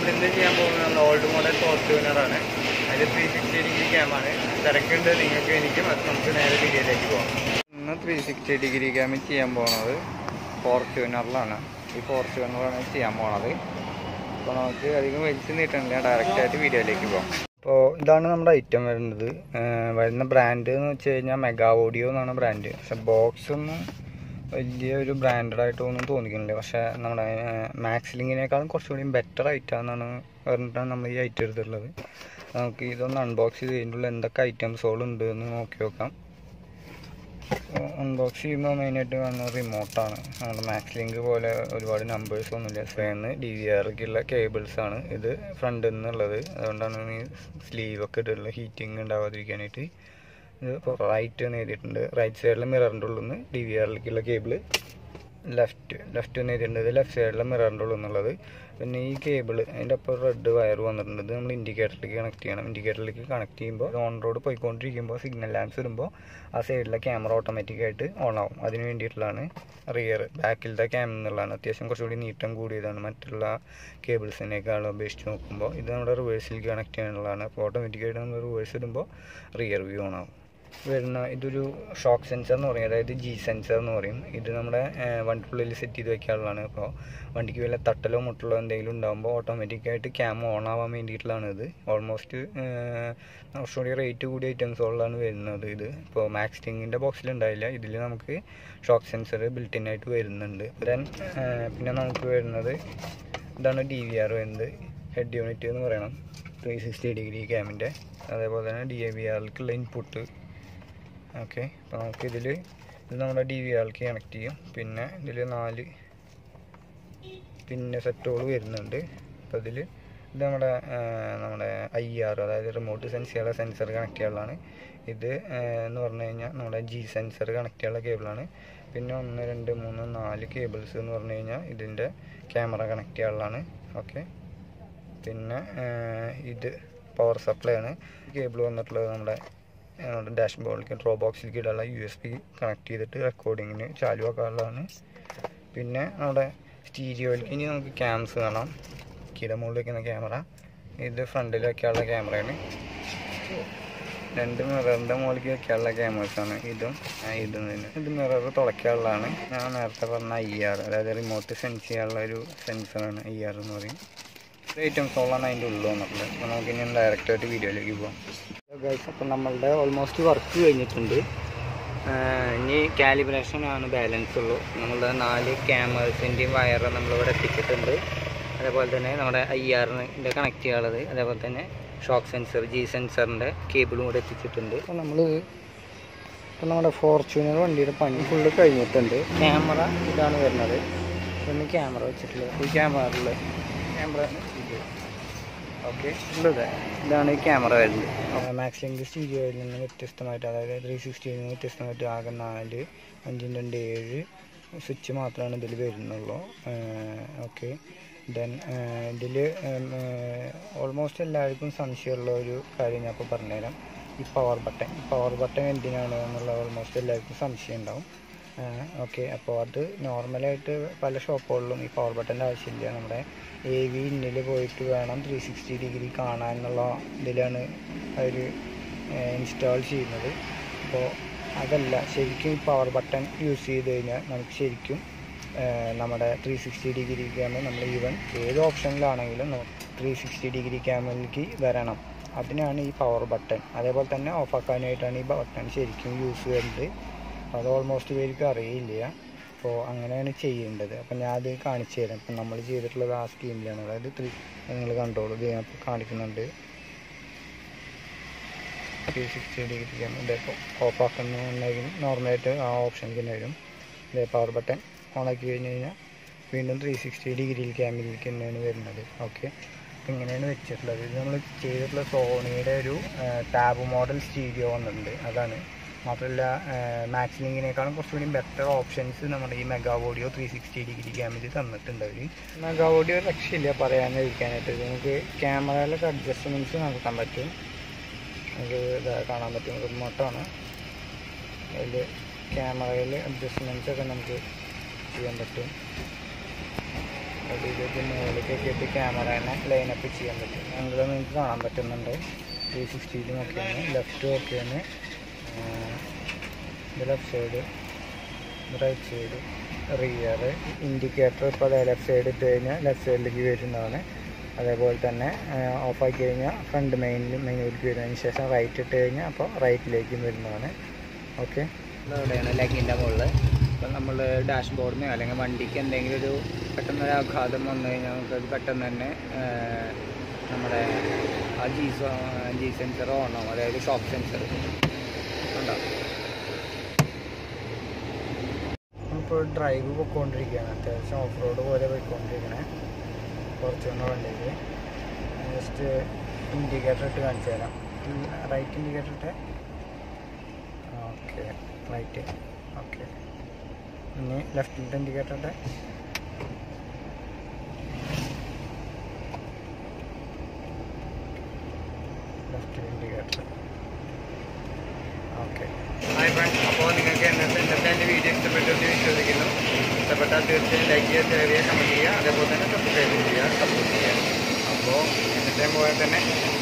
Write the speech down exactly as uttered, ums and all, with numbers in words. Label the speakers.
Speaker 1: നമ്മളിന്ന് ചെയ്യാൻ പോകുന്നത് ഓൾഡ് മോഡൽ ഫോർച്യൂണറാണ്. അതിൽ ത്രീ സിക്സ്റ്റി ഡിഗ്രി ക്യാമാണ്. തിരക്കുണ്ട് നിങ്ങൾക്ക് എനിക്കും. അത് നമുക്ക് നേരെ വീഡിയോയിലേക്ക് പോകാം. ഇന്ന് ത്രീ സിക്സ്റ്റി ഡിഗ്രി ക്യാമ് ചെയ്യാൻ പോകുന്നത് ഫോർച്യൂണറിലാണ്. ഈ ഫോർച്യൂണറാണ് ചെയ്യാൻ പോകുന്നത്. അപ്പോൾ നമുക്ക് അധികം വലിച്ചു നീട്ടണില്ല, ഡയറക്റ്റായിട്ട് വീഡിയോയിലേക്ക് പോകാം. അപ്പോൾ ഇതാണ് നമ്മുടെ ഐറ്റം വരുന്നത്. വരുന്ന ബ്രാൻഡ് എന്ന് വെച്ച് കഴിഞ്ഞാൽ മെഗാ ഓഡിയോ എന്നാണ് ബ്രാൻഡ്. പക്ഷെ ബോക്സ് ഒന്നും വലിയ ഒരു ബ്രാൻഡഡായിട്ടൊന്നും തോന്നിക്കുന്നില്ല. പക്ഷേ നമ്മുടെ മാക്സ് ലിങ്കിനേക്കാളും കുറച്ചുകൂടി ബെറ്റർ ഐറ്റമാണെന്നാണ് പറഞ്ഞിട്ടാണ് നമ്മൾ ഈ ഐറ്റം എടുത്തിട്ടുള്ളത്. നമുക്ക് ഇതൊന്ന് അൺബോക്സ് ചെയ്ത് കഴിഞ്ഞിട്ടുള്ള എന്തൊക്കെ ഐറ്റംസുകളുണ്ട് എന്ന് നോക്കി നോക്കാം. അൺബോക്സ് ചെയ്യുമ്പോൾ മെയിനായിട്ട് കാണുന്ന റിമോട്ടാണ്. നമ്മുടെ മാക്സ് ലിങ്ക് പോലെ ഒരുപാട് നമ്പേഴ്സ് ഒന്നുമില്ല. സ്ക്രീനിൽ ഡി വി ആർക്കുള്ള കേബിൾസാണ് ഇത് ഫ്രണ്ടിൽ നിന്നുള്ളത്. അതുകൊണ്ടാണ് ഈ സ്ലീവൊക്കെ ഇട്ടിട്ടുള്ളത്, ഹീറ്റിംഗ് ഉണ്ടാവാതിരിക്കാനായിട്ട്. ഇത് ഇപ്പോൾ റൈറ്റ് എന്ന് എഴുതിയിട്ടുണ്ട്. റൈറ്റ് സൈഡിലെ മിററിൻ്റെ ഉള്ളിൽ നിന്ന് ഡി വി ആറിലേക്കുള്ള കേബിള്, ലെഫ്റ്റ് ലെഫ്റ്റ് എന്ന് എഴുതിയിട്ടുണ്ട്. ഇത് ലെഫ്റ്റ് സൈഡിലെ മിററിൻ്റെ ഉള്ളിൽ നിന്നുള്ളത്. പിന്നെ ഈ കേബിൾ അതിൻ്റെ ഒപ്പം റെഡ് വയർ വന്നിട്ടുണ്ട്. ഇത് നമ്മൾ ഇൻഡിക്കേറ്ററിലേക്ക് കണക്ട് ചെയ്യണം. ഇൻഡിക്കേറ്ററിലേക്ക് കണക്ട് ചെയ്യുമ്പോൾ ഓൺ റോഡ് പോയിക്കൊണ്ടിരിക്കുമ്പോൾ സിഗ്നൽ ലാംപ്സ് ഇടുമ്പോൾ ആ സൈഡിലെ ക്യാമറ ഓട്ടോമാറ്റിക്കായിട്ട് ഓൺ ആവും. അതിന് വേണ്ടിയിട്ടുള്ളതാണ്. റിയർ ബാക്കിലത്തെ ക്യാമറ എന്നുള്ളതാണ്. അത്യാവശ്യം കുറച്ചുകൂടി നീട്ടം കൂടിയതാണ് മറ്റുള്ള കേബിൾസിനേക്കാളും അപേക്ഷിച്ച് നോക്കുമ്പോൾ. ഇത് നമ്മുടെ റിവേഴ്സിലേക്ക് കണക്ട് ചെയ്യാനുള്ളതാണ്. അപ്പോൾ ഓട്ടോമാറ്റിക്കായിട്ട് നമ്മൾ റിവേഴ്സ് ഇടുമ്പോൾ റിയർ വ്യൂ ഓൺ ആവും. വരുന്ന ഇതൊരു ഷോക്ക് സെൻസർ എന്ന് പറയും, അതായത് ജി സെൻസർ എന്ന് പറയും. ഇത് നമ്മുടെ വണ്ടിക്കുള്ളിൽ സെറ്റ് ചെയ്ത് വെക്കാനുള്ളതാണ്. അപ്പോൾ വണ്ടിക്ക് വല്ല തട്ടലോ മുട്ടലോ എന്തെങ്കിലും ഉണ്ടാകുമ്പോൾ ഓട്ടോമാറ്റിക്കായിട്ട് ക്യാം ഓൺ ആവാൻ വേണ്ടിയിട്ടുള്ളതാണ് ഇത്. ഓൾമോസ്റ്റ് കുറച്ചുകൂടി റേറ്റ് കൂടിയ ഐറ്റംസുകളാണ് വരുന്നത്. ഇത് ഇപ്പോൾ മാക്സ് ലിങ്കിൻ്റെ ബോക്സിൽ ഉണ്ടായില്ല. ഇതിൽ നമുക്ക് ഷോക്ക് സെൻസർ ബിൽറ്റിൻ ആയിട്ട് വരുന്നുണ്ട്. ദെൻ പിന്നെ നമുക്ക് വരുന്നത് ഇതാണ് ഡി വി ആർ വരുന്നത്, ഹെഡ് യൂണിറ്റ് എന്ന് പറയണം, ത്രീ സിക്സ്റ്റി ഡിഗ്രി ക്യാമിൻ്റെ. അതേപോലെ തന്നെ ഡി എ വി ആറിലേക്കുള്ള ഇൻപുട്ട്. ഓക്കെ, അപ്പോൾ നമുക്കിതിൽ ഇത് നമ്മുടെ ഡി വി ആറിലേക്ക് കണക്ട് ചെയ്യും. പിന്നെ ഇതിൽ നാല് പിന്നെ സെറ്റുകൾ വരുന്നുണ്ട്. അപ്പോൾ ഇതിൽ ഇത് നമ്മുടെ നമ്മുടെ ഐ ആർ, അതായത് റിമോട്ട് സെൻസ് ചെയ്യാനുള്ള സെൻസർ കണക്ട് ചെയ്യാനുള്ളതാണ്. ഇത് എന്ന് പറഞ്ഞു കഴിഞ്ഞാൽ നമ്മുടെ ജി സെൻസർ കണക്ട് ചെയ്യാനുള്ള കേബിളാണ്. പിന്നെ ഒന്ന് രണ്ട് മൂന്ന് നാല് കേബിൾസ് എന്ന് പറഞ്ഞു കഴിഞ്ഞാൽ ഇതിൻ്റെ ക്യാമറ കണക്ട് ചെയ്യാനുള്ളതാണ്. ഓക്കെ, പിന്നെ ഇത് പവർ സപ്ലൈ ആണ്. കേബിൾ വന്നിട്ടുള്ളത് നമ്മുടെ നമ്മുടെ ഡാഷ്ബോർഡിലേക്ക് ഡ്രോ ബോക്സിലേക്ക് ഇടാനുള്ള യു എസ് ബി കണക്ട് ചെയ്തിട്ട് റെക്കോർഡിങ്ങിന് ചാലു ആക്കാനുള്ളതാണ്. പിന്നെ നമ്മുടെ സ്റ്റീരിയോയിലേക്ക് ഇനി നമുക്ക് ക്യാംസ് കാണാം. കീടെ മുകളിൽ വയ്ക്കുന്ന ക്യാമറ, ഇത് ഫ്രണ്ടിൽ വയ്ക്കാനുള്ള ക്യാമറയാണ്. രണ്ട് മിററിൻ്റെ മുകളിലേക്ക് വയ്ക്കാനുള്ള ക്യാമറസാണ് ഇതും ഇതും തന്നെ. ഇത് മിറർ തുളയ്ക്കാനുള്ളതാണ്. ഞാൻ നേരത്തെ പറഞ്ഞ ഐ ആർ, അതായത് റിമോട്ട് സെൻസ് ചെയ്യാനുള്ള ഒരു സെൻസറാണ് ഐ ആർ എന്ന് പറയും. ഐറ്റംസോളാണ് അതിൻ്റെ ഉള്ളിൽ വന്നിട്ടുള്ളത്. അപ്പോൾ നമുക്ക് ഇനി ഡയറക്റ്റായിട്ട് വീഡിയോയിലേക്ക് പോകാം. ഗൈസ്, അപ്പം നമ്മളുടെ ഓൾമോസ്റ്റ് വർക്ക് കഴിഞ്ഞിട്ടുണ്ട്. ഇനി കാലിബ്രേഷൻ ആണ് ബാലൻസ് ഉള്ളൂ. നമ്മളുടെ നാല് ക്യാമറസിൻ്റെയും വയർ നമ്മളിവിടെ എത്തിച്ചിട്ടുണ്ട്. അതേപോലെ തന്നെ നമ്മുടെ ഐ ആറിൻ്റെ കണക്ട് ചെയ്യാനുള്ളത്, അതേപോലെ തന്നെ ഷോക്ക് സെൻസർ ജി സെൻസറിൻ്റെ കേബിളും കൂടെ എത്തിച്ചിട്ടുണ്ട്. അപ്പോൾ നമ്മൾ ഇപ്പം നമ്മുടെ ഫോർച്യൂണർ വണ്ടിയുടെ പണി ഫുള്ള് കഴിഞ്ഞിട്ടുണ്ട്. ക്യാമറ ഇതാണ് വരുന്നത്. ഒന്ന് ക്യാമറ വെച്ചിട്ടുള്ളത്, ഈ ക്യാമറയിൽ ക്യാമറ ഇത് ഓക്കെ ഉള്ളത്. ഇതാണ് ഈ ക്യാമറ വരുന്നത്. മാക്സ് ലിങ്ക് സ്റ്റീരിയോയിൽ നിന്ന് വ്യത്യസ്തമായിട്ട്, അതായത് ത്രീ സിക്സ്റ്റിയിൽ നിന്ന് വ്യത്യസ്തമായിട്ട് ആകെ നാല് അഞ്ചും രണ്ട് ഏഴ് സ്വിച്ച് മാത്രമാണ് ഇതിൽ വരുന്നുള്ളൂ. ഓക്കെ, ദെൻ ഇതിൽ ഓൾമോസ്റ്റ് എല്ലാവർക്കും സംശയമുള്ള ഒരു കാര്യം ഞാൻ ഇപ്പോൾ പറഞ്ഞുതരാം. ഈ പവർ ബട്ടൺ പവർ ബട്ടൺ എന്തിനാണ് എന്നുള്ള ഓൾമോസ്റ്റ് എല്ലാവർക്കും സംശയം ഉണ്ടാവും. ഓക്കെ, അപ്പോൾ അത് നോർമലായിട്ട് പല ഷോപ്പുകളിലും ഈ പവർ ബട്ടൻ്റെ ആവശ്യമില്ല. നമ്മുടെ എ വി ഇന്നിൽ പോയിട്ട് വേണം ത്രീ സിക്സ്റ്റി ഡിഗ്രി കാണാൻ എന്നുള്ള ഇതിലാണ് അവർ ഇൻസ്റ്റാൾ ചെയ്യുന്നത്. അപ്പോൾ അതല്ല, ശരിക്കും ഈ പവർ ബട്ടൺ യൂസ് ചെയ്ത് കഴിഞ്ഞാൽ നമുക്ക് ശരിക്കും നമ്മുടെ ത്രീ സിക്സ്റ്റി ഡിഗ്രി ക്യാമറ നമ്മൾ ഈവൻ ഏത് ഓപ്ഷനിലാണെങ്കിലും ത്രീ സിക്സ്റ്റി ഡിഗ്രി ക്യാമറയിലേക്ക് വരണം. അതിനാണ് ഈ പവർ ബട്ടൺ. അതേപോലെ തന്നെ ഓഫാക്കാനായിട്ടാണ് ഈ ബട്ടൺ ശരിക്കും യൂസ് ചെയ്യുന്നത്. അത് ഓൾമോസ്റ്റ് പേർക്ക് അറിയില്ല. അപ്പോൾ അങ്ങനെയാണ് ചെയ്യേണ്ടത്. അപ്പം ഞാൻ അത് കാണിച്ചു തരാം. ഇപ്പം നമ്മൾ ചെയ്തിട്ടുള്ളത് ആ സ്കീമിലാണ്. അതായത് ത്രീ നിങ്ങൾ കണ്ടോളൂ, ഇത് ഞാൻ കാണിക്കുന്നുണ്ട്. ത്രീ സിക്സ്റ്റി ഡിഗ്രി ക്യാമറ ഇതിപ്പോൾ ഓഫാക്കുന്നതായിരിക്കും നോർമലായിട്ട് ആ ഓപ്ഷൻ തന്നെ വരും. ഇതേ പവർ ബട്ടൺ ഓണാക്കി കഴിഞ്ഞ് കഴിഞ്ഞാൽ വീണ്ടും ത്രീ സിക്സ്റ്റി ഡിഗ്രിയിൽ ക്യാമറയിലേക്ക് തന്നെയാണ് വരുന്നത്. ഓക്കെ, അപ്പം ഇങ്ങനെയാണ് വെച്ചിട്ടുള്ളത്. ഇത് നമ്മൾ ചെയ്തിട്ടുള്ള സോണിയുടെ ഒരു ടാബ് മോഡൽ സ്റ്റീരിയോ വന്നിട്ടുണ്ട്. അതാണ്. മാത്രമല്ല മാക്സ് ലിങ്കിനേക്കാളും കുറച്ചുകൂടി ബെറ്റർ ഓപ്ഷൻസ് നമ്മുടെ ഈ mega audio three sixty degree ക്യാമറയിൽ തന്നിട്ടുണ്ട് അവർ. മെഗാ ഓഡിയോ രക്ഷയില്ല പറയാനിരിക്കാനായിട്ട്. നമുക്ക് ക്യാമറയിലൊക്കെ അഡ്ജസ്റ്റ്മെൻറ്റ്സ് നടത്താൻ പറ്റും. നമുക്ക് ഇതാ കാണാൻ പറ്റും, റിമോട്ടാണ്. അതിൽ ക്യാമറയിൽ അഡ്ജസ്റ്റ്മെൻറ്റ്സൊക്കെ നമുക്ക് ചെയ്യാൻ പറ്റും. അടിയിലേക്ക് മുകളിലേക്കൊക്കെ ആയിട്ട് ക്യാമറേനെ ലൈനപ്പ് ചെയ്യാൻ പറ്റും. ഞങ്ങൾ നിങ്ങൾക്ക് കാണാൻ പറ്റുന്നുണ്ട്. ത്രീ സിക്സ്റ്റിയിലും ഒക്കെയാണ്, ലെഫ്റ്റും ഒക്കെയാണ്. ഇത് left side, right side, rear. Indicator ഇപ്പോൾ അതെ ലെഫ്റ്റ് സൈഡ് ഇട്ട് കഴിഞ്ഞാൽ ലെഫ്റ്റ് സൈഡിലേക്ക് വരുന്നതാണ്. അതേപോലെ തന്നെ ഓഫാക്കി കഴിഞ്ഞാൽ ഫ്രണ്ട് മെയിനിൽ മെയിനിലേക്ക് വരുന്നതിന് ശേഷം റൈറ്റ് ഇട്ട് കഴിഞ്ഞാൽ അപ്പോൾ റൈറ്റിലേക്കും വരുന്നതാണ്. ഓക്കെ, ഇവിടെയാണ് ലെഗിൻ്റെ മുകളിൽ. ഇപ്പം നമ്മൾ ഡാഷ് ബോർഡിന് അല്ലെങ്കിൽ വണ്ടിക്ക് എന്തെങ്കിലും ഒരു പെട്ടെന്നൊരു ആഘാതം വന്നു കഴിഞ്ഞാൽ നമുക്കത് പെട്ടെന്ന് തന്നെ നമ്മുടെ ആ ജി ജി സെൻസർ ഓണാവും, അതായത് ഷോക്ക് സെൻസർ ഉണ്ടാവും. ഇപ്പോൾ ഡ്രൈവ് പോയിക്കൊണ്ടിരിക്കുകയാണ്, അത്യാവശ്യം ഓഫ് റോഡ് പോലെ പോയിക്കൊണ്ടിരിക്കണേ. കുറച്ചുകൊണ്ട് വണ്ടിക്ക് ജസ്റ്റ് ഇൻഡിക്കേറ്റർ ഇട്ട് കാണിച്ചു തരാം. റൈറ്റ് ഇൻഡിക്കേറ്റർ ഇട്ട്, ഓക്കെ റൈറ്റ്, ഓക്കെ. ഇനി ലെഫ്റ്റിൻ്റെ ഇൻഡിക്കേറ്റർ ഇട്ട്, left indicator, okay. Hi friends, അപ്പോൾ നിങ്ങൾക്ക് ഇന്നത്തെ ഇന്നത്തെ എൻ്റെ വീഡിയോ ഇഷ്ടപ്പെട്ടെന്ന് വിശ്വസിക്കുന്നു. ഇഷ്ടപ്പെട്ടാൽ തീർച്ചയായും ലൈക്ക് ചെയ്യുക, ഷെയർ ചെയ്യുക, കമൻറ്റ് ചെയ്യുക, അതേപോലെ തന്നെ സബ്സ്ക്രൈബ് ചെയ്യുക, സപ്പോർട്ട് ചെയ്യുക. അപ്പോൾ ഇന്നത്തെ പോലെ തന്നെ